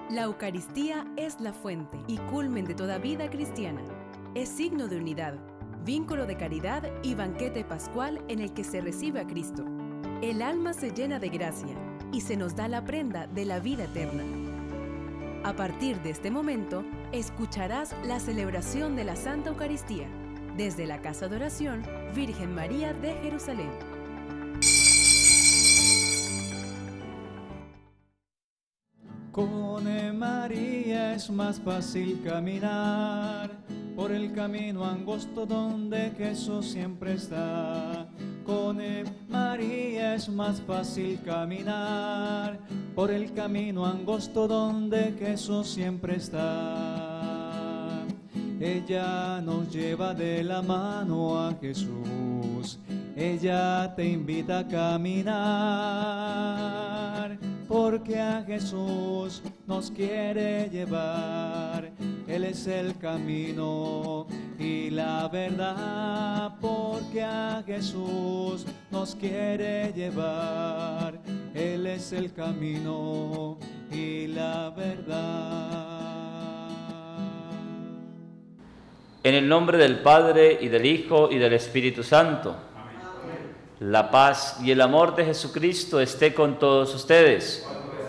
La Eucaristía es la fuente y culmen de toda vida cristiana. Es signo de unidad, vínculo de caridad y banquete pascual en el que se recibe a Cristo. El alma se llena de gracia y se nos da la prenda de la vida eterna. A partir de este momento, escucharás la celebración de la Santa Eucaristía desde la Casa de Oración Virgen María de Jerusalén. Con María es más fácil caminar por el camino angosto donde Jesús siempre está. Con María es más fácil caminar por el camino angosto donde Jesús siempre está. Ella nos lleva de la mano a Jesús, ella te invita a caminar, porque a Jesús nos quiere llevar. Él es el camino y la verdad, porque a Jesús nos quiere llevar. Él es el camino y la verdad. En el nombre del Padre, y del Hijo, y del Espíritu Santo. Amén. La paz y el amor de Jesucristo esté con todos ustedes.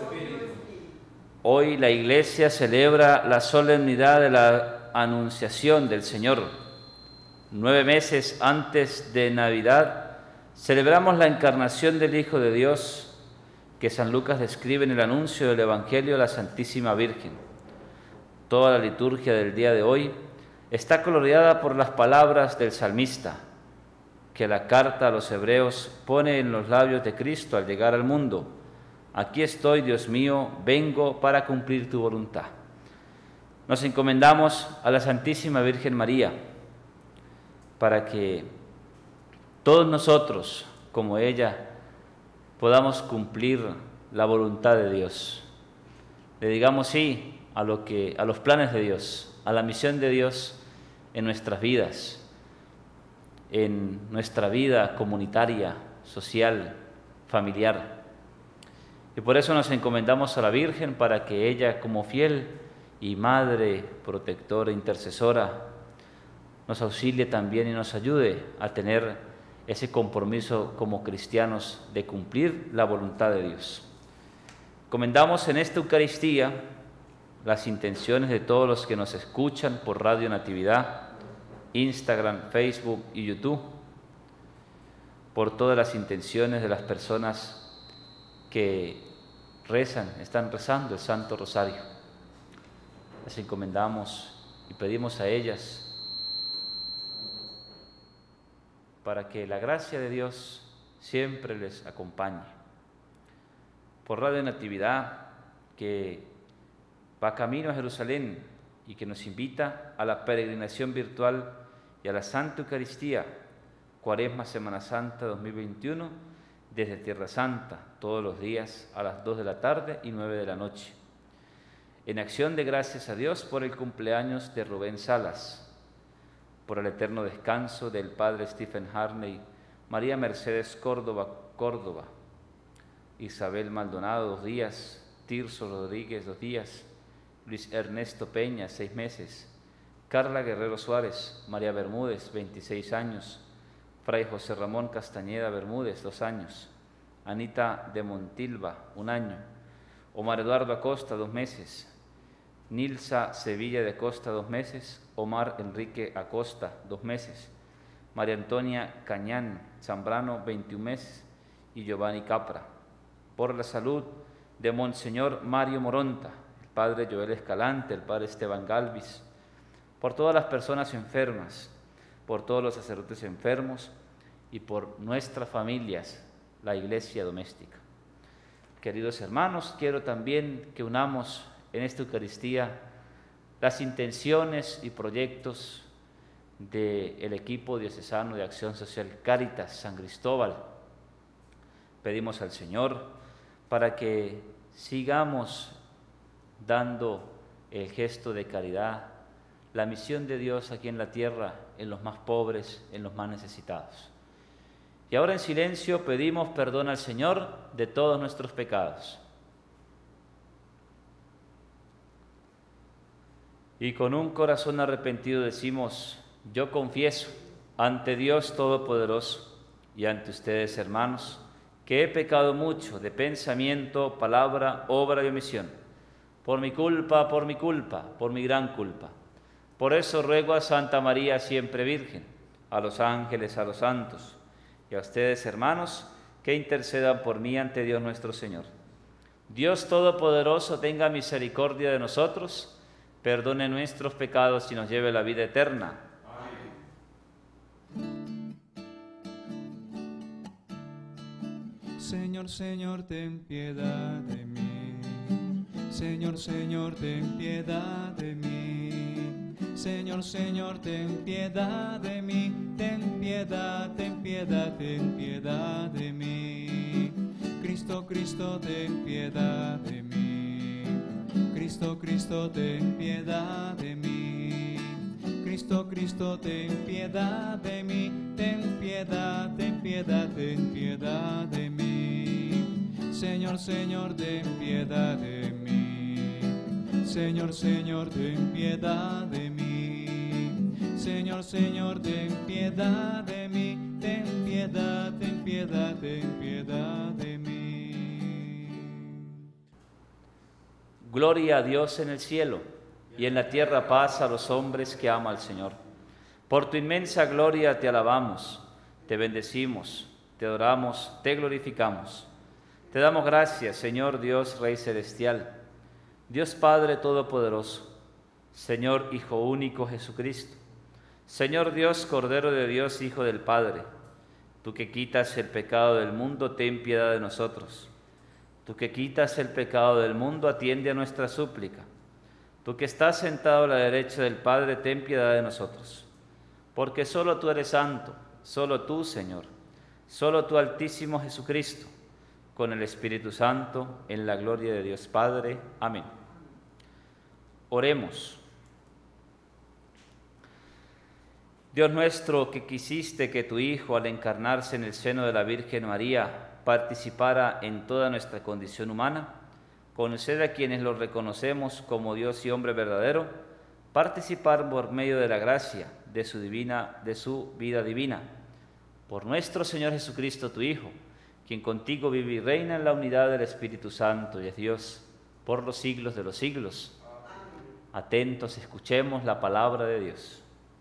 Hoy la Iglesia celebra la solemnidad de la Anunciación del Señor. 9 meses antes de Navidad, celebramos la encarnación del Hijo de Dios, que San Lucas describe en el anuncio del Evangelio a la Santísima Virgen. Toda la liturgia del día de hoy está coloreada por las palabras del salmista, que la carta a los hebreos pone en los labios de Cristo al llegar al mundo. Aquí estoy, Dios mío, vengo para cumplir tu voluntad. Nos encomendamos a la Santísima Virgen María, para que todos nosotros, como ella, podamos cumplir la voluntad de Dios. Le digamos sí a los planes de Dios, a la misión de Dios en nuestras vidas, en nuestra vida comunitaria, social, familiar. Y por eso nos encomendamos a la Virgen, para que ella, como fiel y madre, protectora, intercesora, nos auxilie también y nos ayude a tener ese compromiso como cristianos de cumplir la voluntad de Dios. Encomendamos en esta Eucaristía las intenciones de todos los que nos escuchan por Radio Natividad, Instagram, Facebook y YouTube, por todas las intenciones de las personas que están rezando el Santo Rosario. Les encomendamos y pedimos a ellas para que la gracia de Dios siempre les acompañe. Por Radio Natividad, que va camino a Jerusalén y que nos invita a la peregrinación virtual y a la Santa Eucaristía, Cuaresma Semana Santa 2021, desde Tierra Santa, todos los días a las 2 de la tarde y 9 de la noche. En acción de gracias a Dios por el cumpleaños de Rubén Salas, por el eterno descanso del Padre Stephen Harney, María Mercedes Córdoba, Isabel Maldonado, 2 días, Tirso Rodríguez, 2 días, Luis Ernesto Peña, 6 meses, Carla Guerrero Suárez, María Bermúdez, 26 años, Fray José Ramón Castañeda Bermúdez, 2 años, Anita de Montilva, 1 año, Omar Eduardo Acosta, 2 meses, Nilsa Sevilla de Costa, 2 meses, Omar Enrique Acosta, 2 meses, María Antonia Cañán Zambrano, 21 meses, y Giovanni Capra. Por la salud de Monseñor Mario Moronta, el Padre Joel Escalante, el Padre Esteban Galvis, por todas las personas enfermas, por todos los sacerdotes enfermos y por nuestras familias, la Iglesia doméstica. Queridos hermanos, quiero también que unamos en esta Eucaristía las intenciones y proyectos del equipo diocesano de Acción Social Cáritas San Cristóbal. Pedimos al Señor para que sigamos dando el gesto de caridad, la misión de Dios aquí en la tierra, en los más pobres, en los más necesitados. Y ahora en silencio pedimos perdón al Señor de todos nuestros pecados. y con un corazón arrepentido decimos: yo confieso ante Dios Todopoderoso y ante ustedes, hermanos, que he pecado mucho de pensamiento, palabra, obra y omisión, por mi culpa, por mi gran culpa. Por eso ruego a Santa María, siempre Virgen, a los ángeles, a los santos, y a ustedes, hermanos, que intercedan por mí ante Dios nuestro Señor. Dios Todopoderoso tenga misericordia de nosotros, perdone nuestros pecados y nos lleve a la vida eterna. Señor, Señor, ten piedad de mí. Señor, Señor, ten piedad de mí. Señor, Señor, ten piedad de mí. Ten piedad, ten piedad, ten piedad de mí. Cristo, Cristo, ten piedad de mí. Cristo, Cristo, ten piedad de mí. Cristo, Cristo, ten piedad de mí. Ten piedad, ten piedad, ten piedad de mí. Señor, Señor, ten piedad de mí. Señor, Señor, ten piedad de mí. Señor, Señor, ten piedad de mí. Ten piedad, ten piedad, ten piedad de mí. Gloria a Dios en el cielo, y en la tierra paz a los hombres que ama al Señor. Por tu inmensa gloria te alabamos, te bendecimos, te adoramos, te glorificamos. Te damos gracias, Señor Dios Rey Celestial, Dios Padre Todopoderoso, Señor Hijo único Jesucristo, Señor Dios Cordero de Dios, Hijo del Padre. Tú que quitas el pecado del mundo, ten piedad de nosotros. Tú que quitas el pecado del mundo, atiende a nuestra súplica. Tú que estás sentado a la derecha del Padre, ten piedad de nosotros. Porque solo tú eres santo, solo tú, Señor, solo tú, Altísimo Jesucristo, con el Espíritu Santo, en la gloria de Dios Padre. Amén. Oremos. Dios nuestro, que quisiste que tu Hijo, al encarnarse en el seno de la Virgen María, participara en toda nuestra condición humana, concede a quienes lo reconocemos como Dios y hombre verdadero, participar por medio de la gracia de su vida divina. Por nuestro Señor Jesucristo, tu Hijo, quien contigo vive y reina en la unidad del Espíritu Santo y es Dios, por los siglos de los siglos. Atentos, escuchemos la palabra de Dios.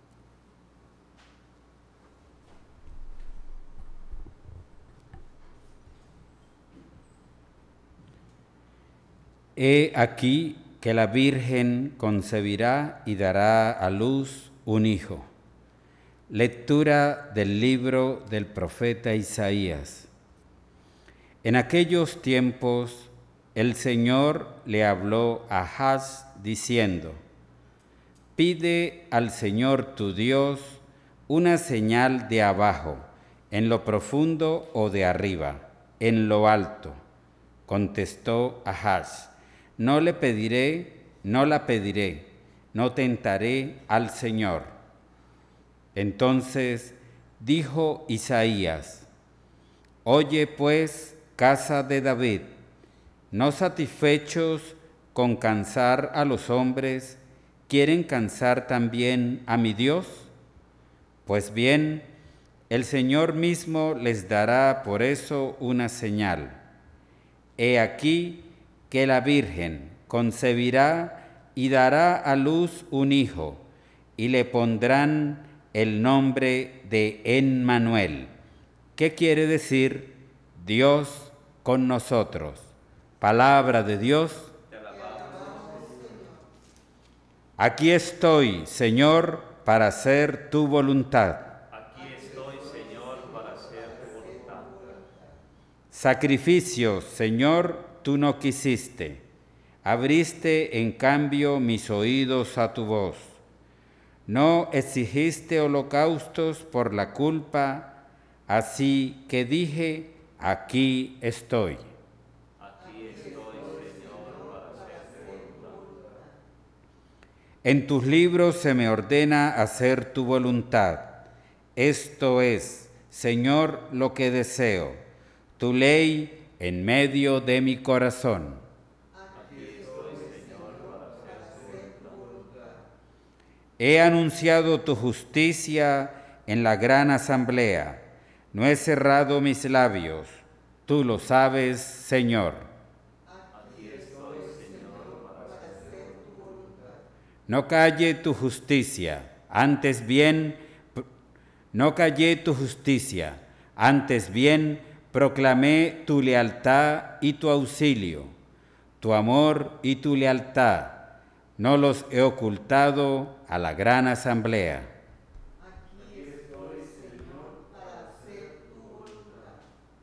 He aquí que la Virgen concebirá y dará a luz un hijo. Lectura del libro del profeta Isaías. En aquellos tiempos el Señor le habló a Ahaz diciendo: pide al Señor tu Dios una señal de abajo, en lo profundo, o de arriba, en lo alto. Contestó Ahaz: no le pediré, no la pediré, no tentaré al Señor. Entonces dijo Isaías: oye pues, casa de David, ¿no satisfechos con cansar a los hombres, quieren cansar también a mi Dios? Pues bien, el Señor mismo les dará por eso una señal. He aquí que la Virgen concebirá y dará a luz un hijo, y le pondrán el nombre de Emmanuel, que quiere decir Dios con nosotros. Palabra de Dios. Aquí estoy, Señor, para hacer tu voluntad. Aquí estoy, Señor, para hacer tu voluntad. Sacrificios, Señor, tú no quisiste. Abriste, en cambio, mis oídos a tu voz. No exigiste holocaustos por la culpa, así que dije: aquí estoy. Aquí estoy, Señor, para hacer tu voluntad. En tus libros se me ordena hacer tu voluntad. Esto es, Señor, lo que deseo, tu ley en medio de mi corazón. Aquí estoy, Señor, para hacer tu voluntad. He anunciado tu justicia en la gran asamblea. No he cerrado mis labios. Tú lo sabes, Señor. Aquí estoy, Señor, para hacer tu voluntad. No calle tu justicia, antes bien, proclamé tu lealtad y tu auxilio, tu amor y tu lealtad. No los he ocultado a la gran asamblea. Aquí estoy, Señor, para hacer tu voluntad.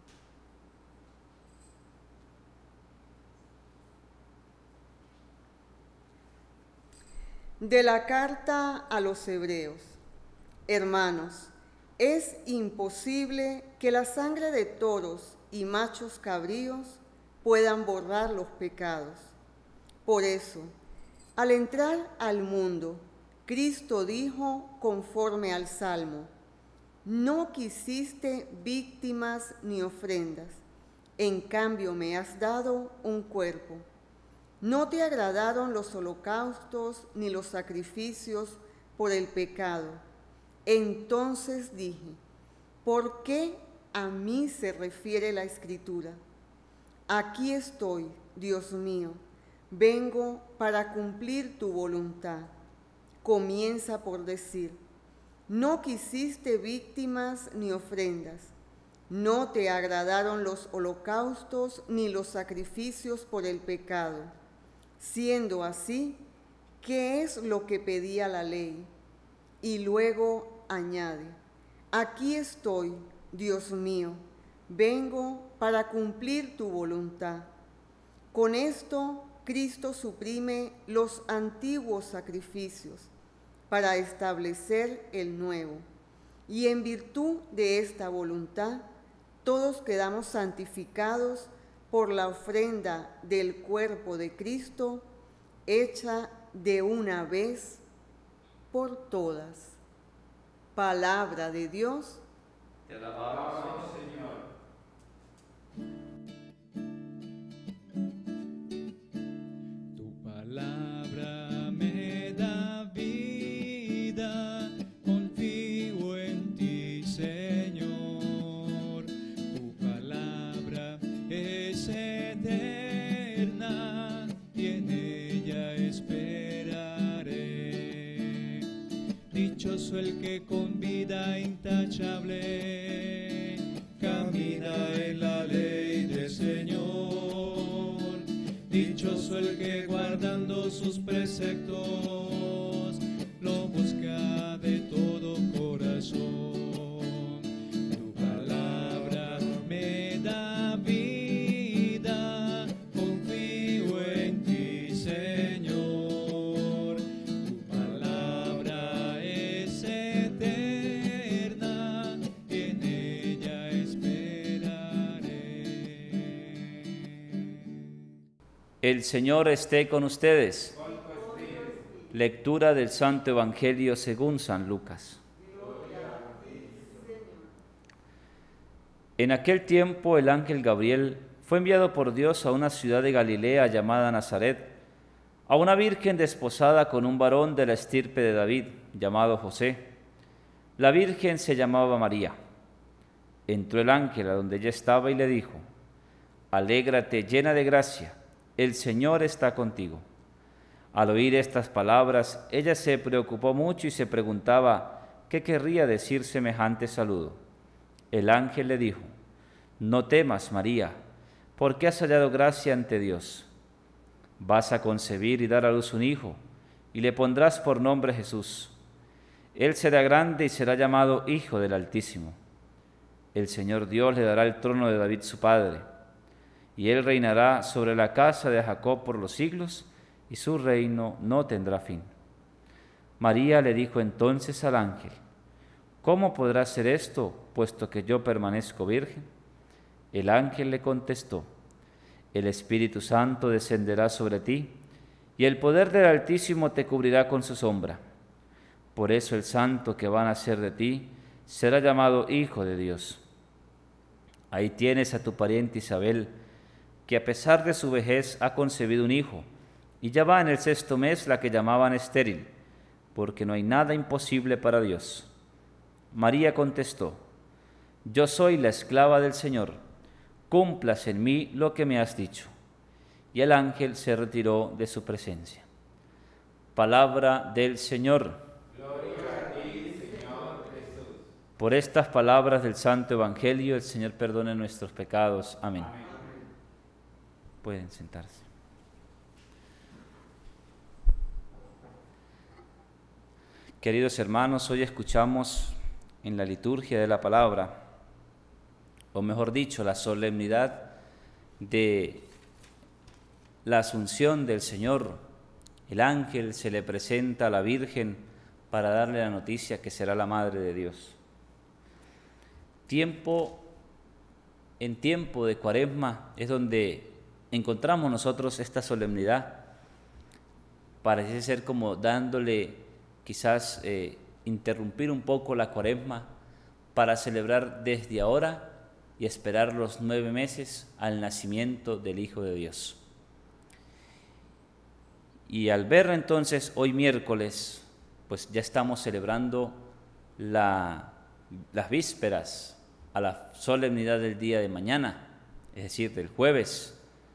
De la carta a los Hebreos. Hermanos, es imposible que la sangre de toros y machos cabríos puedan borrar los pecados. Por eso, al entrar al mundo, Cristo dijo conforme al Salmo: no quisiste víctimas ni ofrendas, en cambio me has dado un cuerpo. No te agradaron los holocaustos ni los sacrificios por el pecado. Entonces dije: ¿por qué a mí se refiere la Escritura? Aquí estoy, Dios mío, vengo para cumplir tu voluntad. Comienza por decir: no quisiste víctimas ni ofrendas, no te agradaron los holocaustos ni los sacrificios por el pecado. Siendo así, ¿qué es lo que pedía la ley? Y luego añade: aquí estoy, Dios mío, vengo para cumplir tu voluntad. Con esto, Cristo suprime los antiguos sacrificios para establecer el nuevo. Y en virtud de esta voluntad, todos quedamos santificados por la ofrenda del cuerpo de Cristo, hecha de una vez por todas. Palabra de Dios. Te alabamos, Señor. Tu palabra me da vida, confío en ti, Señor. Tu palabra es eterna y en ella esperaré. Dichoso el que con vida intachable camina en la ley del Señor. Dichoso el que guardando sus preceptos lo busca de todo corazón. Tu palabra me da vida, confío en ti, Señor. Tu palabra es eterna y en ella esperaré. El Señor esté con ustedes. Lectura del Santo Evangelio según San Lucas. En aquel tiempo el ángel Gabriel fue enviado por Dios a una ciudad de Galilea llamada Nazaret, a una virgen desposada con un varón de la estirpe de David, llamado José. La virgen se llamaba María. Entró el ángel a donde ella estaba y le dijo: alégrate, llena de gracia, el Señor está contigo. Al oír estas palabras, ella se preocupó mucho y se preguntaba qué querría decir semejante saludo. El ángel le dijo: no temas, María, porque has hallado gracia ante Dios. Vas a concebir y dar a luz un hijo, y le pondrás por nombre Jesús. Él será grande y será llamado Hijo del Altísimo. El Señor Dios le dará el trono de David su padre, y él reinará sobre la casa de Jacob por los siglos, y su reino no tendrá fin. María le dijo entonces al ángel: ¿cómo podrá ser esto, puesto que yo permanezco virgen? El ángel le contestó: el Espíritu Santo descenderá sobre ti, y el poder del Altísimo te cubrirá con su sombra. Por eso el santo que va a nacer de ti será llamado Hijo de Dios. Ahí tienes a tu pariente Isabel, que a pesar de su vejez ha concebido un hijo, y ya va en el 6º mes la que llamaban estéril, porque no hay nada imposible para Dios. María contestó: Yo soy la esclava del Señor, cúmplase en mí lo que me has dicho. Y el ángel se retiró de su presencia. Palabra del Señor. Gloria a ti, Señor Jesús. Por estas palabras del Santo Evangelio, el Señor perdone nuestros pecados. Amén. Pueden sentarse. Queridos hermanos, hoy escuchamos en la liturgia de la palabra, o mejor dicho, la solemnidad de la Asunción del Señor. El ángel se le presenta a la Virgen para darle la noticia que será la Madre de Dios. En tiempo de Cuaresma es donde encontramos nosotros esta solemnidad. Parece ser como dándole, quizás interrumpir un poco la Cuaresma para celebrar desde ahora y esperar los 9 meses al nacimiento del Hijo de Dios. Y al ver entonces hoy miércoles, pues ya estamos celebrando las vísperas a la solemnidad del día de mañana, es decir, del jueves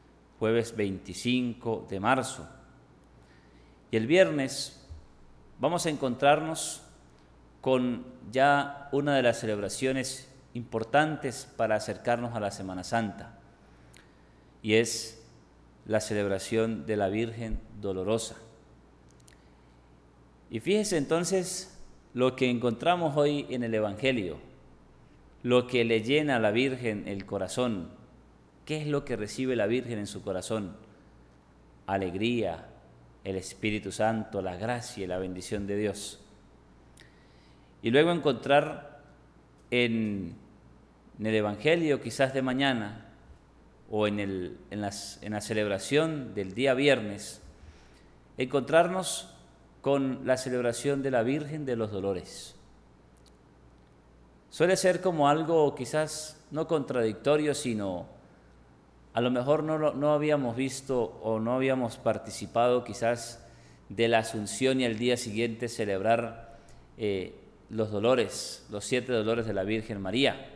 25 de marzo. Y el viernes vamos a encontrarnos con ya una de las celebraciones importantes para acercarnos a la Semana Santa, y es la celebración de la Virgen Dolorosa. Y fíjese entonces lo que encontramos hoy en el Evangelio, lo que le llena a la Virgen el corazón. ¿Qué es lo que recibe la Virgen en su corazón? Alegría, el Espíritu Santo, la gracia y la bendición de Dios. Y luego encontrar en el Evangelio quizás de mañana o en la celebración del día viernes, encontrarnos con la celebración de la Virgen de los Dolores. Suele ser como algo quizás no contradictorio, sino a lo mejor no habíamos visto o no habíamos participado quizás de la Asunción y al día siguiente celebrar los dolores, los 7 dolores de la Virgen María.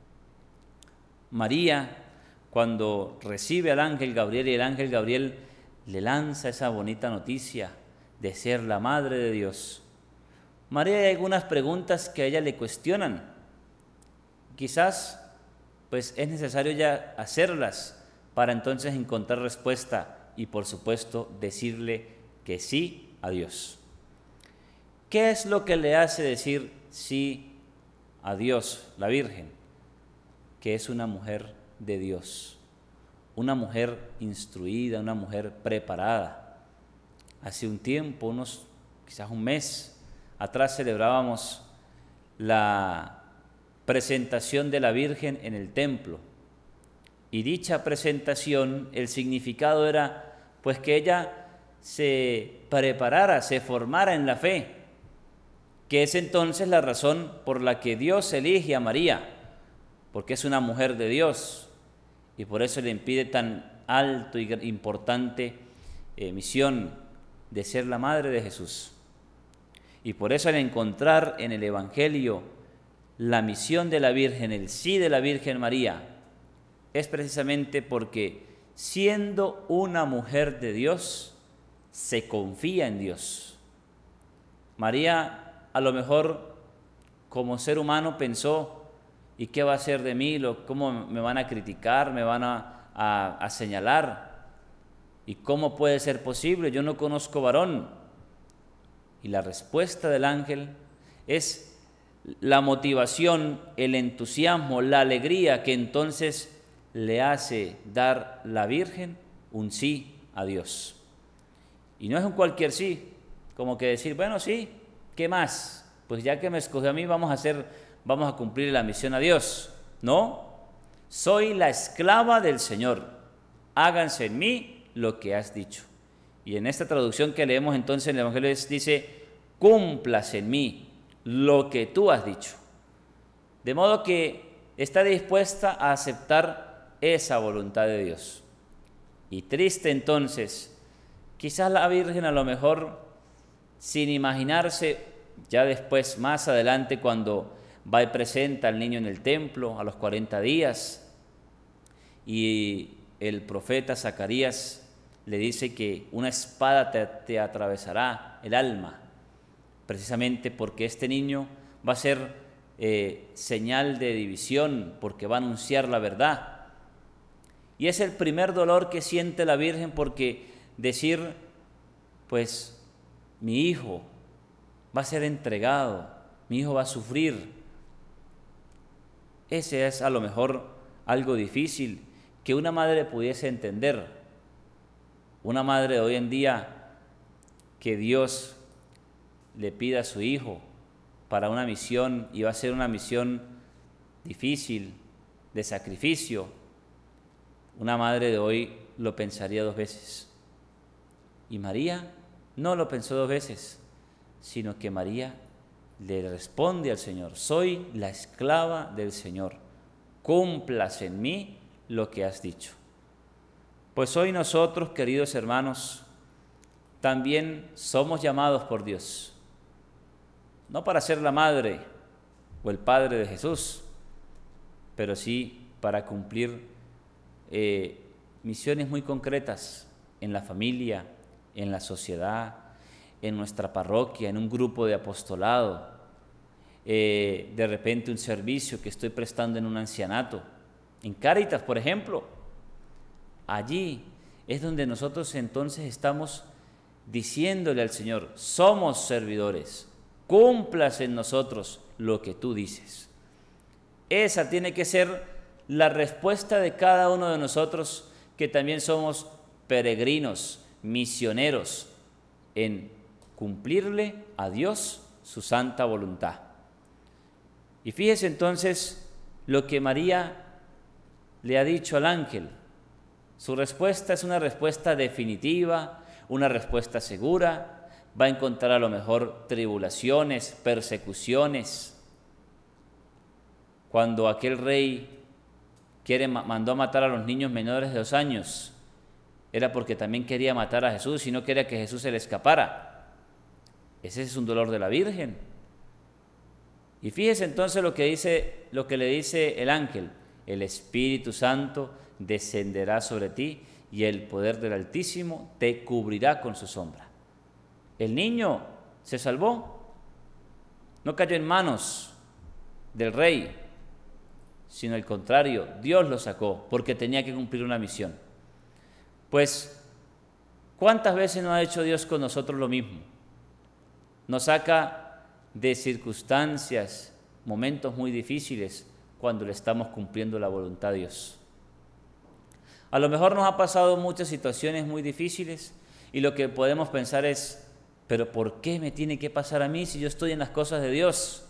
María, cuando recibe al ángel Gabriel y el ángel Gabriel le lanza esa bonita noticia de ser la Madre de Dios, María, hay algunas preguntas que a ella le cuestionan. Quizás pues es necesario ya hacerlas para entonces encontrar respuesta y por supuesto decirle que sí a Dios. ¿Qué es lo que le hace decir sí a Dios, la Virgen? Que es una mujer de Dios, una mujer instruida, una mujer preparada. Hace un tiempo, quizás un mes atrás, celebrábamos la presentación de la Virgen en el templo. Y dicha presentación, el significado era pues que ella se preparara, se formara en la fe, que es entonces la razón por la que Dios elige a María, porque es una mujer de Dios y por eso le impide tan alto y importante misión de ser la madre de Jesús. Y por eso al encontrar en el Evangelio la misión de la Virgen, el sí de la Virgen María, es precisamente porque siendo una mujer de Dios, se confía en Dios. María a lo mejor como ser humano pensó: ¿y qué va a hacer de mí? ¿Cómo me van a criticar? ¿Me van a señalar? ¿Y cómo puede ser posible? Yo no conozco varón. Y la respuesta del ángel es la motivación, el entusiasmo, la alegría que entonces le hace dar la Virgen un sí a Dios. Y no es un cualquier sí, como que decir, bueno, sí, ¿qué más? Pues ya que me escogió a mí, vamos a cumplir la misión a Dios. No, soy la esclava del Señor, háganse en mí lo que has dicho. Y en esta traducción que leemos entonces en el Evangelio dice, cúmplase en mí lo que tú has dicho. De modo que está dispuesta a aceptar esa voluntad de Dios. Y triste entonces, quizás la Virgen a lo mejor sin imaginarse ya después, más adelante, cuando va y presenta al niño en el templo a los 40 días, y el profeta Zacarías le dice que una espada te atravesará el alma, precisamente porque este niño va a ser señal de división, porque va a anunciar la verdad. Y es el primer dolor que siente la Virgen, porque decir, pues, mi hijo va a ser entregado, mi hijo va a sufrir. Ese es a lo mejor algo difícil que una madre pudiese entender. Una madre de hoy en día, que Dios le pida a su hijo para una misión, y va a ser una misión difícil, de sacrificio. Una madre de hoy lo pensaría 2 veces. Y María no lo pensó 2 veces, sino que María le responde al Señor: soy la esclava del Señor, cúmplase en mí lo que has dicho. Pues hoy nosotros, queridos hermanos, también somos llamados por Dios, no para ser la madre o el padre de Jesús, pero sí para cumplir misiones muy concretas en la familia, en la sociedad, en nuestra parroquia, en un grupo de apostolado, de repente un servicio que estoy prestando en un ancianato, en Cáritas, por ejemplo. Allí es donde nosotros entonces estamos diciéndole al Señor: somos servidores, cumplas en nosotros lo que tú dices. Esa tiene que ser la respuesta de cada uno de nosotros, que también somos peregrinos, misioneros, en cumplirle a Dios su santa voluntad. Y fíjese entonces lo que María le ha dicho al ángel. Su respuesta es una respuesta definitiva, una respuesta segura. Va a encontrar a lo mejor tribulaciones, persecuciones. Cuando aquel rey mandó a matar a los niños menores de 2 años, era porque también quería matar a Jesús y no quería que Jesús se le escapara. Ese es un dolor de la Virgen. Y fíjese entonces lo que le dice el ángel: el Espíritu Santo descenderá sobre ti y el poder del Altísimo te cubrirá con su sombra. El niño se salvó, no cayó en manos del rey, sino al contrario, Dios lo sacó porque tenía que cumplir una misión. Pues, ¿cuántas veces no ha hecho Dios con nosotros lo mismo? Nos saca de circunstancias, momentos muy difíciles, cuando le estamos cumpliendo la voluntad de Dios. A lo mejor nos ha pasado muchas situaciones muy difíciles y lo que podemos pensar es: ¿pero por qué me tiene que pasar a mí si yo estoy en las cosas de Dios?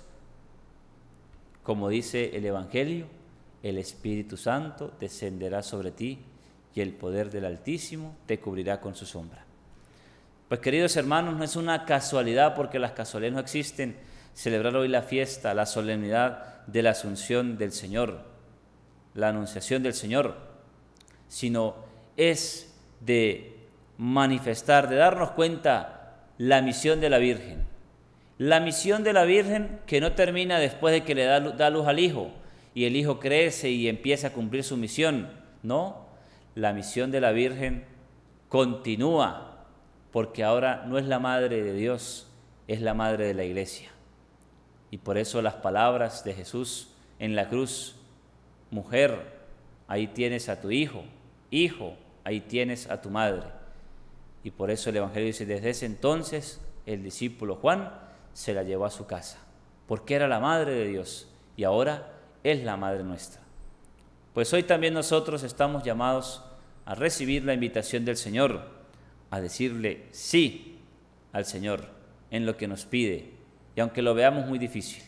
Como dice el Evangelio, el Espíritu Santo descenderá sobre ti y el poder del Altísimo te cubrirá con su sombra. Pues, queridos hermanos, no es una casualidad, porque las casualidades no existen, celebrar hoy la fiesta, la solemnidad de la Asunción del Señor, la Anunciación del Señor, sino es de manifestar, de darnos cuenta la misión de la Virgen. La misión de la Virgen, que no termina después de que le da luz al Hijo y el Hijo crece y empieza a cumplir su misión. No, la misión de la Virgen continúa, porque ahora no es la Madre de Dios, es la Madre de la Iglesia. Y por eso las palabras de Jesús en la cruz: mujer, ahí tienes a tu hijo; hijo, ahí tienes a tu madre. Y por eso el Evangelio dice: desde ese entonces el discípulo Juan se la llevó a su casa, porque era la Madre de Dios y ahora es la Madre nuestra. Pues hoy también nosotros estamos llamados a recibir la invitación del Señor, a decirle sí al Señor en lo que nos pide, y aunque lo veamos muy difícil.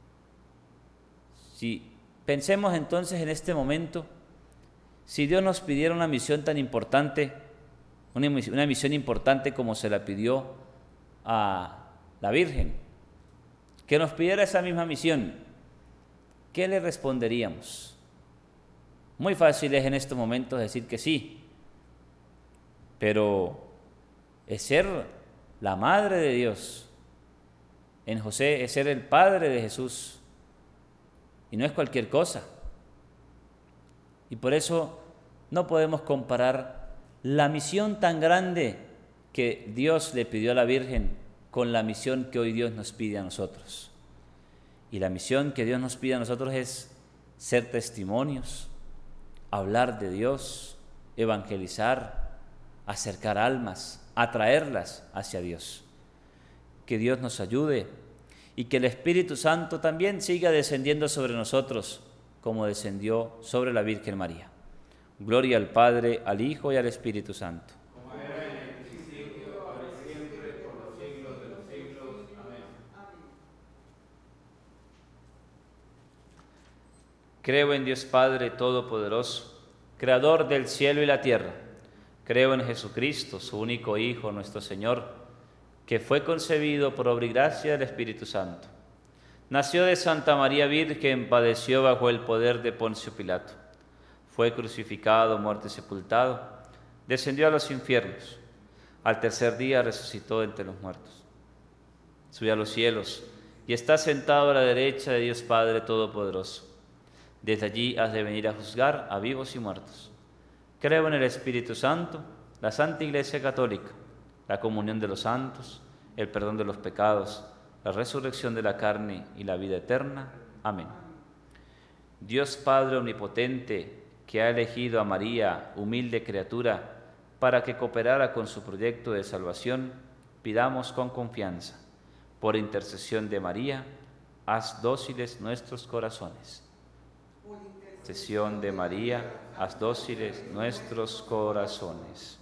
Si pensemos entonces en este momento, si Dios nos pidiera una misión tan importante, una misión importante como se la pidió a la Virgen, que nos pidiera esa misma misión, ¿qué le responderíamos? Muy fácil es en estos momentos decir que sí, pero es ser la madre de Dios en José es ser el padre de Jesús. Y no es cualquier cosa. Y por eso no podemos comparar la misión tan grande que Dios le pidió a la Virgen con la misión que hoy Dios nos pide a nosotros. Y la misión que Dios nos pide a nosotros es ser testimonios, hablar de Dios, evangelizar, acercar almas, atraerlas hacia Dios. Que Dios nos ayude y que el Espíritu Santo también siga descendiendo sobre nosotros como descendió sobre la Virgen María. Gloria al Padre, al Hijo y al Espíritu Santo. Como era en el principio, ahora y siempre, por los siglos de los siglos. Amén. Creo en Dios Padre Todopoderoso, Creador del cielo y la tierra. Creo en Jesucristo, su único Hijo, nuestro Señor, que fue concebido por obra y gracia del Espíritu Santo. Nació de Santa María Virgen, padeció bajo el poder de Poncio Pilato. Fue crucificado, muerto y sepultado, descendió a los infiernos. Al tercer día resucitó entre los muertos. Subió a los cielos y está sentado a la derecha de Dios Padre Todopoderoso. Desde allí has de venir a juzgar a vivos y muertos. Creo en el Espíritu Santo, la Santa Iglesia Católica, la comunión de los santos, el perdón de los pecados, la resurrección de la carne y la vida eterna. Amén. Dios Padre Omnipotente, que ha elegido a María, humilde criatura, para que cooperara con su proyecto de salvación, pidamos con confianza, por intercesión de María, haz dóciles nuestros corazones. Por intercesión de María, haz dóciles nuestros corazones.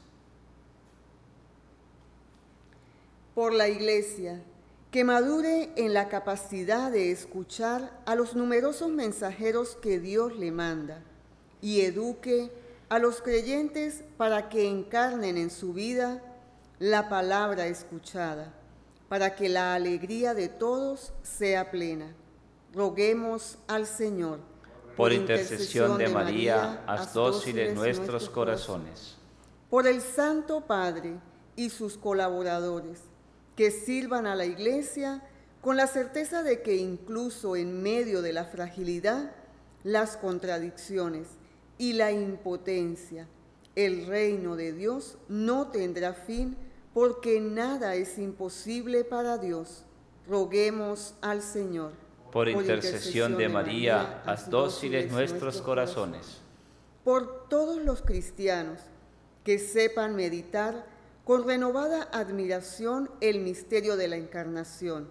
Por la Iglesia, que madure en la capacidad de escuchar a los numerosos mensajeros que Dios le manda y eduque a los creyentes para que encarnen en su vida la palabra escuchada, para que la alegría de todos sea plena. Roguemos al Señor. Por intercesión de María, haz dóciles nuestros corazones. Por el Santo Padre y sus colaboradores, que sirvan a la Iglesia con la certeza de que incluso en medio de la fragilidad, las contradicciones y la impotencia, el reino de Dios no tendrá fin, porque nada es imposible para Dios. Roguemos al Señor. Por intercesión de María, haz dóciles nuestros corazones. Por todos los cristianos que sepan meditar con renovada admiración el misterio de la Encarnación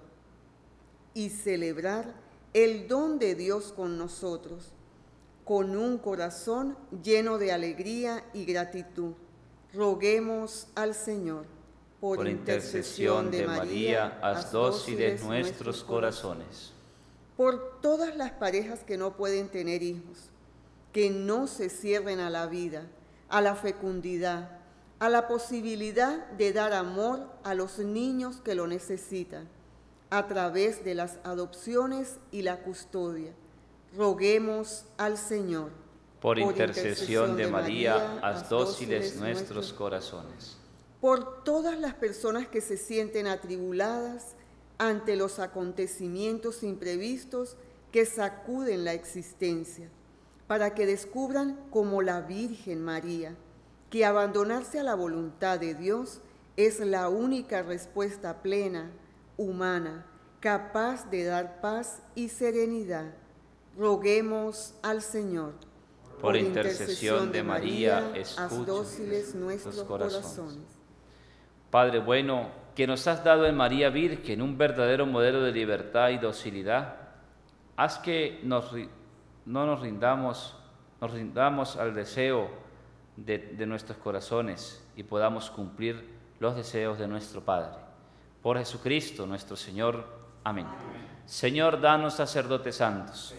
y celebrar el don de Dios con nosotros, con un corazón lleno de alegría y gratitud. Roguemos al Señor. Por intercesión de María, haz dóciles nuestros corazones. Por todas las parejas que no pueden tener hijos, que no se cierren a la vida, a la fecundidad, a la posibilidad de dar amor a los niños que lo necesitan, a través de las adopciones y la custodia. Roguemos al Señor. Por intercesión de María, haz dóciles nuestros corazones. Por todas las personas que se sienten atribuladas ante los acontecimientos imprevistos que sacuden la existencia, para que descubran como la Virgen María, que abandonarse a la voluntad de Dios es la única respuesta plena, humana, capaz de dar paz y serenidad. Roguemos al Señor. Por intercesión de María, haz dóciles nuestros corazones. Padre bueno, que nos has dado en María Virgen un verdadero modelo de libertad y docilidad, haz que nos rindamos al deseo de nuestros corazones y podamos cumplir los deseos de nuestro Padre. Por Jesucristo nuestro Señor. Amén. Señor, danos sacerdotes santos.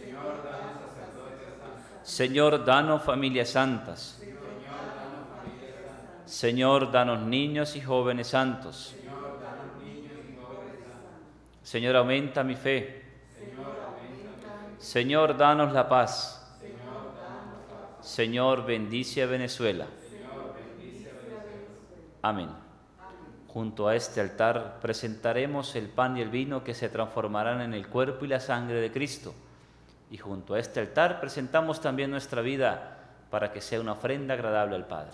Señor, danos familias santas. Señor, danos niños y jóvenes santos. Señor, aumenta mi fe. Señor, danos la paz. Señor, bendice a Venezuela. Amén. Junto a este altar presentaremos el pan y el vino que se transformarán en el cuerpo y la sangre de Cristo. Y junto a este altar presentamos también nuestra vida para que sea una ofrenda agradable al Padre.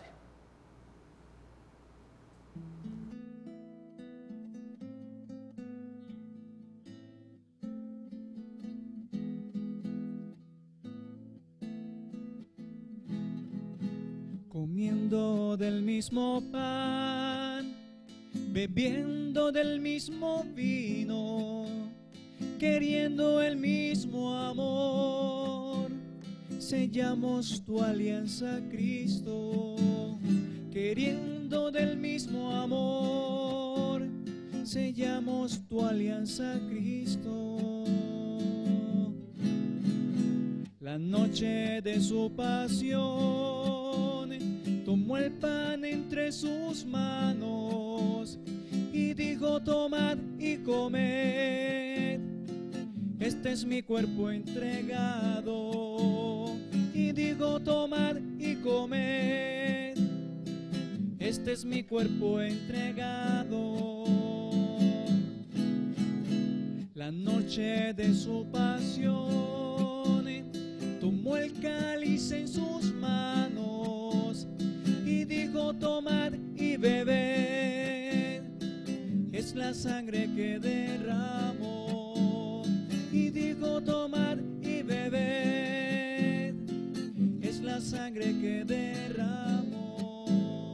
Comiendo del mismo pan, bebiendo del mismo vino, queriendo el mismo amor, sellamos tu alianza, Cristo. Queriendo del mismo amor, sellamos tu alianza, Cristo. La noche de su pasión, tomó el pan entre sus manos y dijo: tomad y comed, este es mi cuerpo entregado. Y dijo: tomad y comed, este es mi cuerpo entregado. La noche de su pasión, tomó el cáliz en sus manos y dijo: tomad y bebed, es la sangre que derramó. Y dijo: tomad y bebed, es la sangre que derramó.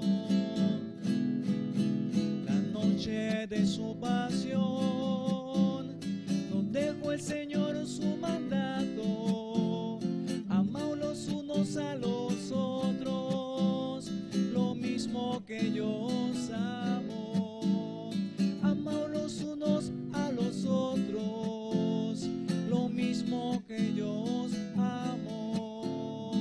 La noche de su pasión, nos dejó el Señor su mandato: amaos los unos a los otros, lo mismo que yo os amo. Amaos los unos a los otros, lo mismo que yo os amo.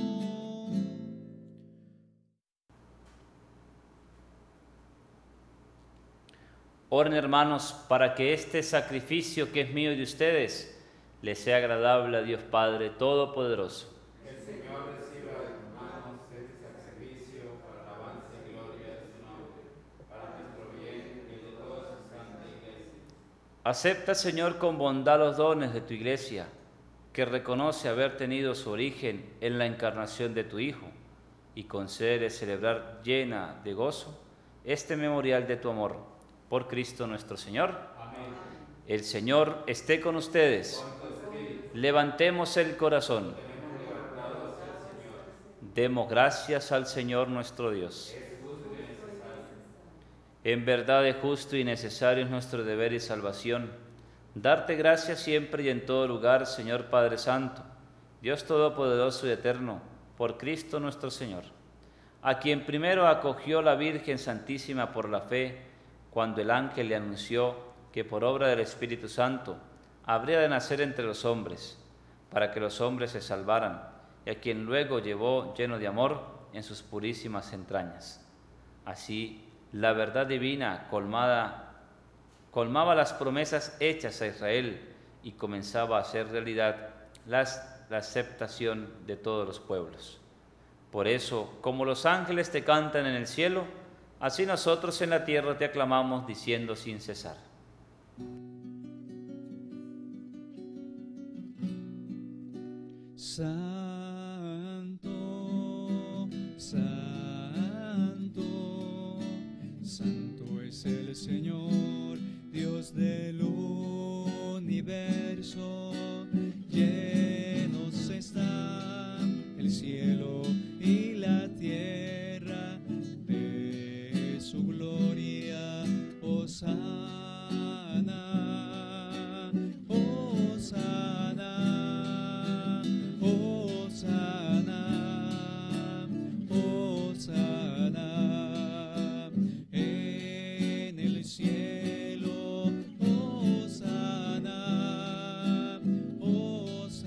Oren, hermanos, para que este sacrificio que es mío y de ustedes les sea agradable a Dios Padre Todopoderoso. El Señor reciba de tus manos este sacrificio para alabanza y gloria de su nombre, para nuestro bien y el de toda su santa iglesia. Acepta, Señor, con bondad los dones de tu iglesia, que reconoce haber tenido su origen en la encarnación de tu Hijo, y concede celebrar llena de gozo este memorial de tu amor. Por Cristo nuestro Señor. Amén. El Señor esté con ustedes. Levantemos el corazón. Demos gracias al Señor nuestro Dios. En verdad es justo y necesario, es nuestro deber y salvación darte gracias siempre y en todo lugar, Señor Padre Santo, Dios Todopoderoso y Eterno, por Cristo nuestro Señor, a quien primero acogió la Virgen Santísima por la fe, cuando el ángel le anunció que por obra del Espíritu Santo habría de nacer entre los hombres, para que los hombres se salvaran, y a quien luego llevó lleno de amor en sus purísimas entrañas. Así, la verdad divina colmaba las promesas hechas a Israel y comenzaba a hacer realidad la aceptación de todos los pueblos. Por eso, como los ángeles te cantan en el cielo, así nosotros en la tierra te aclamamos diciendo sin cesar. Santo, santo, santo es el Señor, Dios del universo. Llenos están el cielo y la tierra de su gloria. Hosana, Hosana, Hosana, Hosana en el cielo. Hosana, Hosana.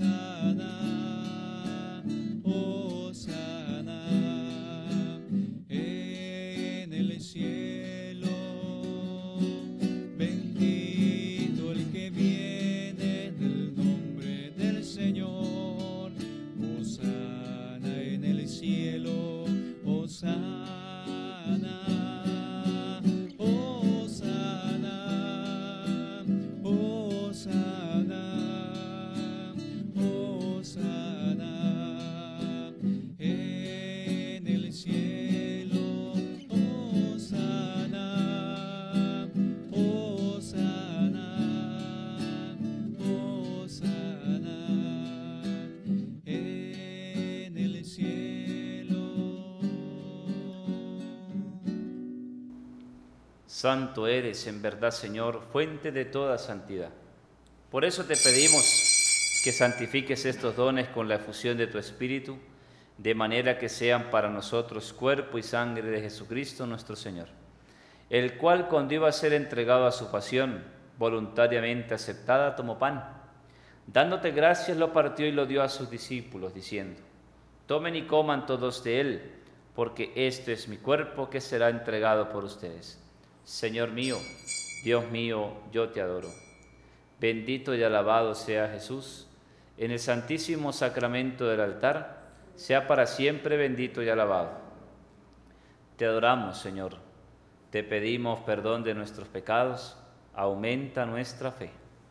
Santo eres, en verdad, Señor, fuente de toda santidad. Por eso te pedimos que santifiques estos dones con la efusión de tu Espíritu, de manera que sean para nosotros cuerpo y sangre de Jesucristo nuestro Señor, el cual, cuando iba a ser entregado a su pasión, voluntariamente aceptada, tomó pan. Dándote gracias, lo partió y lo dio a sus discípulos, diciendo: tomen y coman todos de él, porque este es mi cuerpo que será entregado por ustedes. Señor mío, Dios mío, yo te adoro. Bendito y alabado sea Jesús, en el santísimo sacramento del altar, sea para siempre bendito y alabado. Te adoramos, Señor, te pedimos perdón de nuestros pecados, aumenta nuestra fe.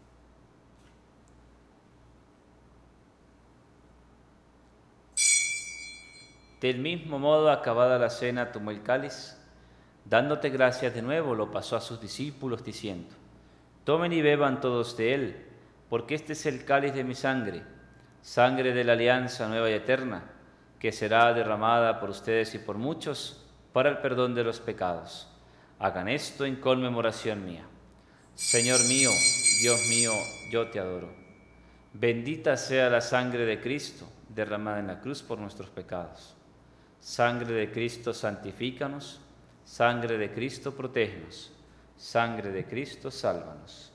Del mismo modo, acabada la cena, tomó el cáliz, dándote gracias de nuevo, lo pasó a sus discípulos, diciendo: tomen y beban todos de él, porque este es el cáliz de mi sangre, sangre de la alianza nueva y eterna, que será derramada por ustedes y por muchos para el perdón de los pecados. Hagan esto en conmemoración mía. Señor mío, Dios mío, yo te adoro. Bendita sea la sangre de Cristo, derramada en la cruz por nuestros pecados. Sangre de Cristo, santifícanos. Sangre de Cristo, protégenos. Sangre de Cristo, sálvanos.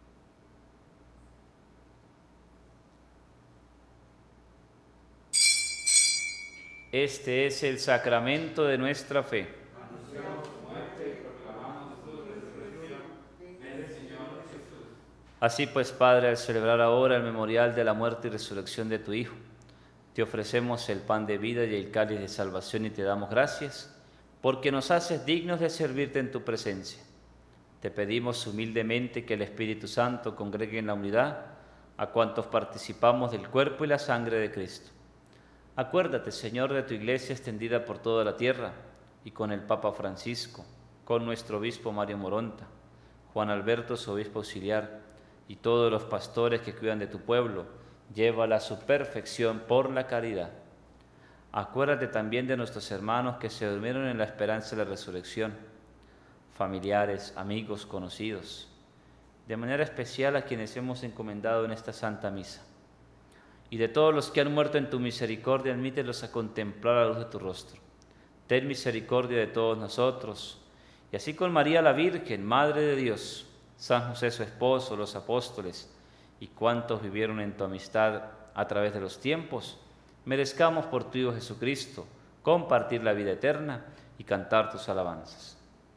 Este es el sacramento de nuestra fe. Anunciamos tu muerte y proclamamos tu resurrección. Ven, Señor Jesús. Así pues, Padre, al celebrar ahora el memorial de la muerte y resurrección de tu Hijo, te ofrecemos el pan de vida y el cáliz de salvación y te damos gracias, porque nos haces dignos de servirte en tu presencia. Te pedimos humildemente que el Espíritu Santo congregue en la unidad a cuantos participamos del cuerpo y la sangre de Cristo. Acuérdate, Señor, de tu Iglesia extendida por toda la tierra, y con el Papa Francisco, con nuestro obispo Mario Moronta, Juan Alberto, su obispo auxiliar, y todos los pastores que cuidan de tu pueblo, llévala a su perfección por la caridad. Acuérdate también de nuestros hermanos que se durmieron en la esperanza de la resurrección, familiares, amigos, conocidos, de manera especial a quienes hemos encomendado en esta Santa Misa. Y de todos los que han muerto en tu misericordia, admítelos a contemplar la luz de tu rostro. Ten misericordia de todos nosotros, y así con María la Virgen, Madre de Dios, San José su esposo, los apóstoles, y cuantos vivieron en tu amistad a través de los tiempos, merezcamos por tu Hijo Jesucristo compartir la vida eterna y cantar tus alabanzas.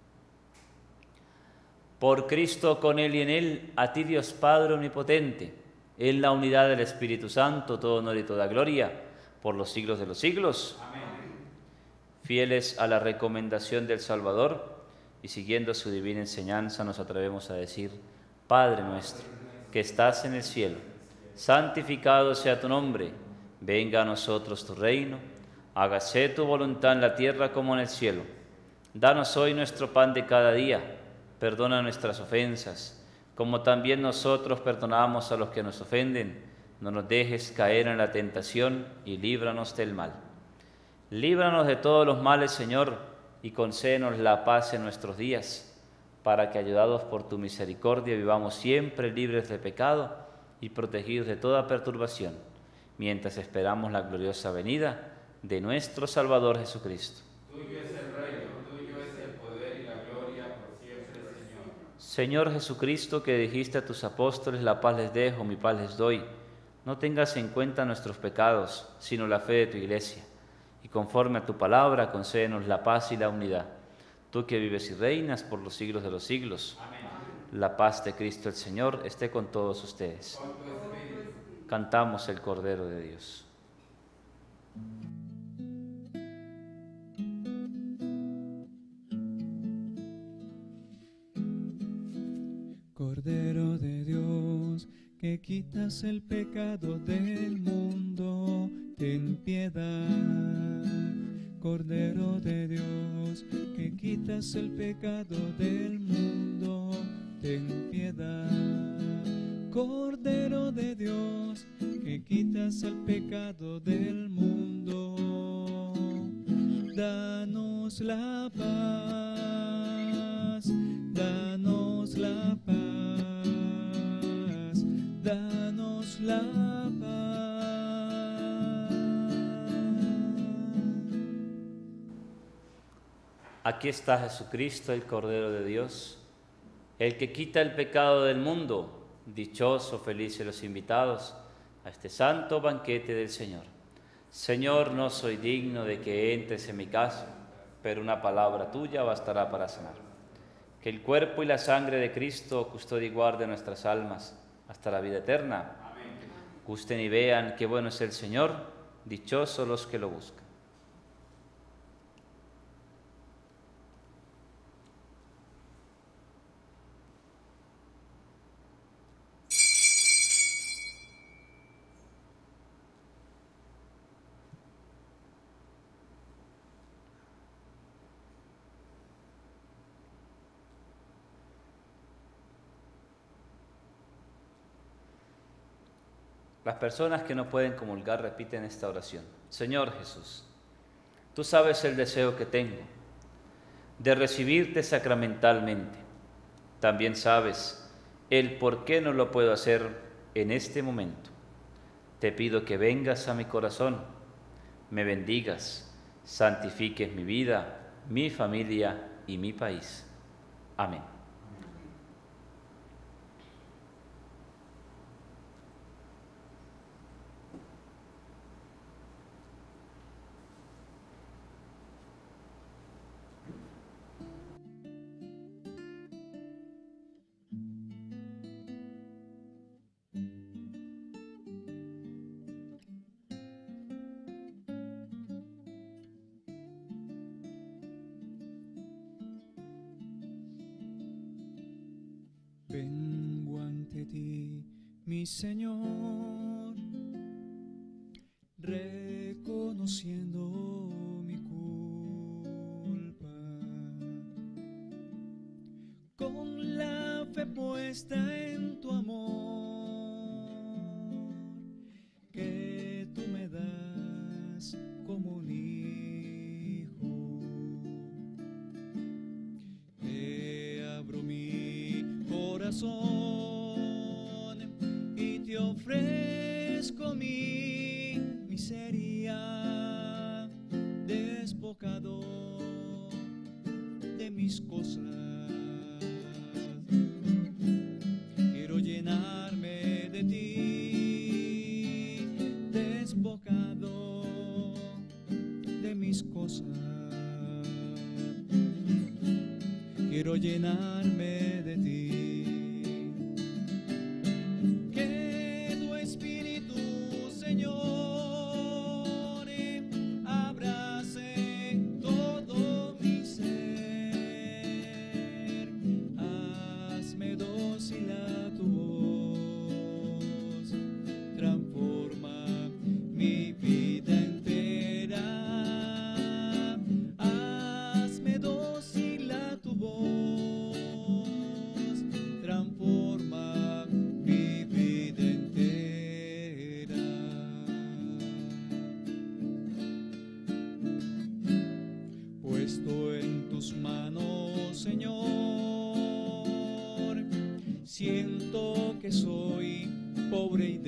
Por Cristo, con Él y en Él, a ti Dios Padre Omnipotente, en la unidad del Espíritu Santo, todo honor y toda gloria, por los siglos de los siglos. Amén. Fieles a la recomendación del Salvador y siguiendo su divina enseñanza, nos atrevemos a decir: Padre nuestro, que estás en el cielo, santificado sea tu nombre, venga a nosotros tu reino, hágase tu voluntad en la tierra como en el cielo. Danos hoy nuestro pan de cada día, perdona nuestras ofensas, como también nosotros perdonamos a los que nos ofenden. No nos dejes caer en la tentación y líbranos del mal. Líbranos de todos los males, Señor, y concédenos la paz en nuestros días, para que, ayudados por tu misericordia, vivamos siempre libres de pecado y protegidos de toda perturbación, mientras esperamos la gloriosa venida de nuestro Salvador Jesucristo. Tuyo es el reino, tuyo es el poder y la gloria por siempre, Señor. Señor Jesucristo, que dijiste a tus apóstoles: la paz les dejo, mi paz les doy, no tengas en cuenta nuestros pecados, sino la fe de tu Iglesia, y conforme a tu palabra, concédenos la paz y la unidad. Tú que vives y reinas por los siglos de los siglos. Amén. La paz de Cristo el Señor esté con todos ustedes. Con tu espíritu. Cantamos el Cordero de Dios. Cordero de Dios, que quitas el pecado del mundo, ten piedad. Cordero de Dios, que quitas el pecado del mundo, ten piedad. Cordero de Dios, que quitas el pecado del mundo, danos la paz, la paz. Aquí está Jesucristo, el Cordero de Dios, el que quita el pecado del mundo. Dichosos, felices los invitados a este santo banquete del Señor. Señor, no soy digno de que entres en mi casa, pero una palabra tuya bastará para sanar. Que el cuerpo y la sangre de Cristo custodie y guarde nuestras almas hasta la vida eterna. Amén. Gusten y vean qué bueno es el Señor, dichosos los que lo buscan. Las personas que no pueden comulgar repiten esta oración. Señor Jesús, tú sabes el deseo que tengo de recibirte sacramentalmente. También sabes el por qué no lo puedo hacer en este momento. Te pido que vengas a mi corazón, me bendigas, santifiques mi vida, mi familia y mi país. Amén. Vengo ante ti, mi Señor, reconociendo mi culpa, con la fe puesta en tu amor, que tú me das como un hijo. Te abro mi corazón y te ofrezco mi miseria, despojado de mis cosas. Quiero llenarme de ti, despojado de mis cosas. Quiero llenarme de ti. Que tu Espíritu, Señor, abrace todo mi ser. Hazme dócil a tu voz, transforma mi vida entera. Hazme dócil a tu voz, transforma mi vida entera. Puesto en tus manos, Señor, siento que soy pobre y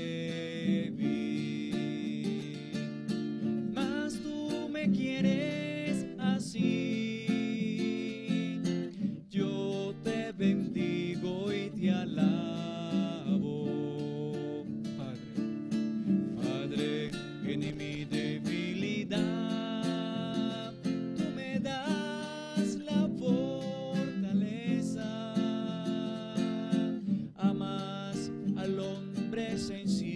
débil, mas tú me quieres así. Yo te bendigo y te alabo, Padre. Padre, en mi debilidad tú me das la fortaleza. Amas al hombre sencillo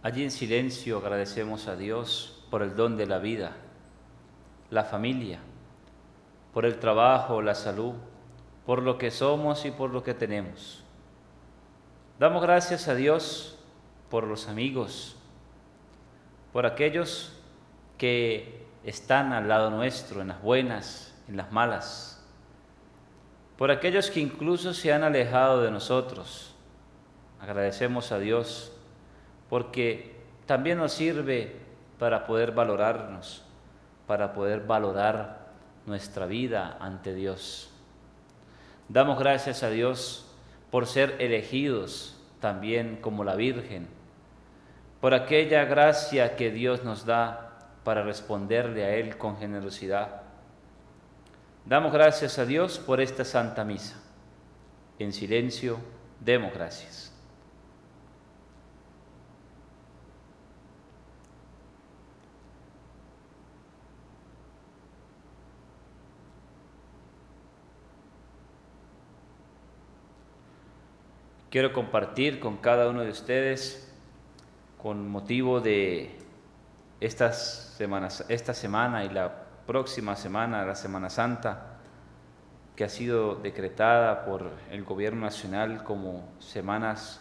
Allí en silencio agradecemos a Dios por el don de la vida, la familia, por el trabajo, la salud, por lo que somos y por lo que tenemos. Damos gracias a Dios por los amigos, por aquellos que están al lado nuestro, en las buenas, en las malas, por aquellos que incluso se han alejado de nosotros. Agradecemos a Dios porque también nos sirve para poder valorarnos, para poder valorar nuestra vida ante Dios. Damos gracias a Dios por ser elegidos también como la Virgen, por aquella gracia que Dios nos da para responderle a Él con generosidad. Damos gracias a Dios por esta Santa Misa. En silencio, demos gracias. Quiero compartir con cada uno de ustedes, con motivo de esta semana y la próxima semana, la Semana Santa, que ha sido decretada por el Gobierno Nacional como semanas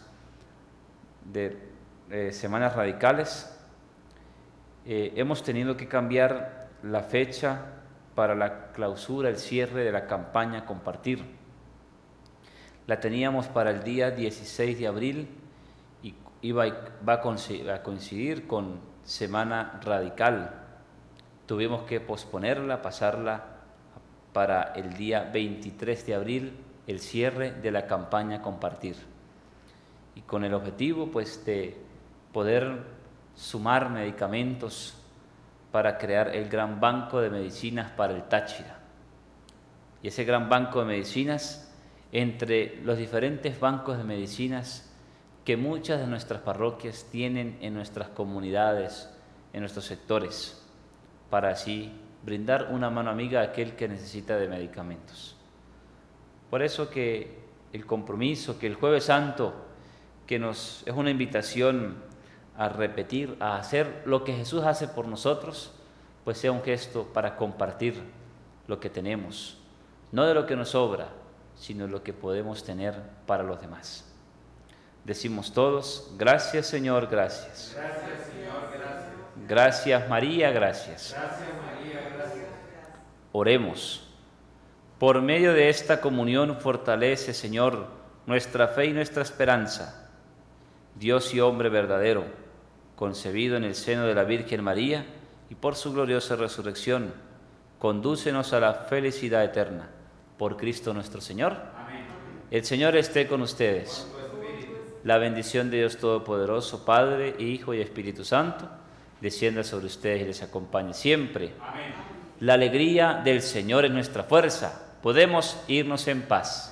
radicales, hemos tenido que cambiar la fecha para la clausura, el cierre de la campaña Compartir. La teníamos para el día 16 de abril y va a coincidir con Semana Radical. Tuvimos que posponerla, pasarla para el día 23 de abril, el cierre de la campaña Compartir. Y con el objetivo, pues, de poder sumar medicamentos para crear el gran banco de medicinas para el Táchira. Y ese gran banco de medicinas, entre los diferentes bancos de medicinas que muchas de nuestras parroquias tienen en nuestras comunidades, en nuestros sectores, para así brindar una mano amiga a aquel que necesita de medicamentos. Por eso que el compromiso, que el Jueves Santo, que es una invitación a repetir, a hacer lo que Jesús hace por nosotros, pues sea un gesto para compartir lo que tenemos, no de lo que nos sobra, sino lo que podemos tener para los demás. Decimos todos: gracias Señor, gracias. Gracias Señor, gracias. Gracias María, gracias. Gracias María, gracias. Oremos. Por medio de esta comunión fortalece, Señor, nuestra fe y nuestra esperanza. Dios y hombre verdadero, concebido en el seno de la Virgen María y por su gloriosa resurrección, condúcenos a la felicidad eterna. Por Cristo nuestro Señor. Amén. El Señor esté con ustedes. La bendición de Dios Todopoderoso, Padre, Hijo y Espíritu Santo, descienda sobre ustedes y les acompañe siempre. Amén. La alegría del Señor es nuestra fuerza. Podemos irnos en paz.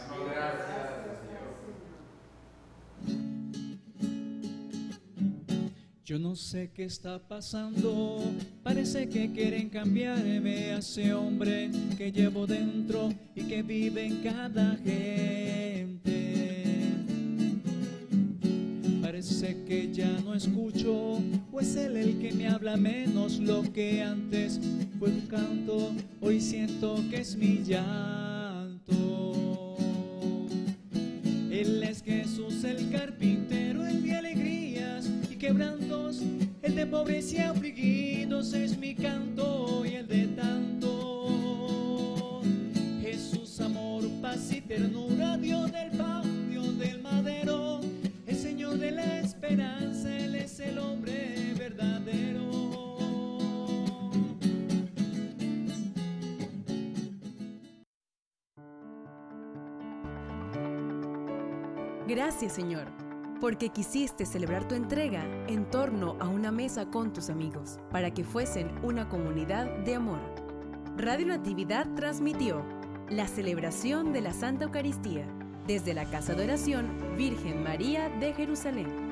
Yo no sé qué está pasando, parece que quieren cambiarme a ese hombre que llevo dentro y que vive en cada gente. Parece que ya no escucho, o es él el que me habla menos. Lo que antes fue un canto, hoy siento que es mi llanto. Él es Jesús el carpintero, el de alegrías y quebrantos, el de pobres y afligidos es mi canto y el de tanto. Jesús, amor, paz y ternura, Dios del pan, Dios del madero, el Señor de la esperanza, Él es el hombre verdadero. Gracias, Señor, porque quisiste celebrar tu entrega en torno a una mesa con tus amigos, para que fuesen una comunidad de amor. Radio Natividad transmitió la celebración de la Santa Eucaristía desde la Casa de Oración Virgen María de Jerusalén.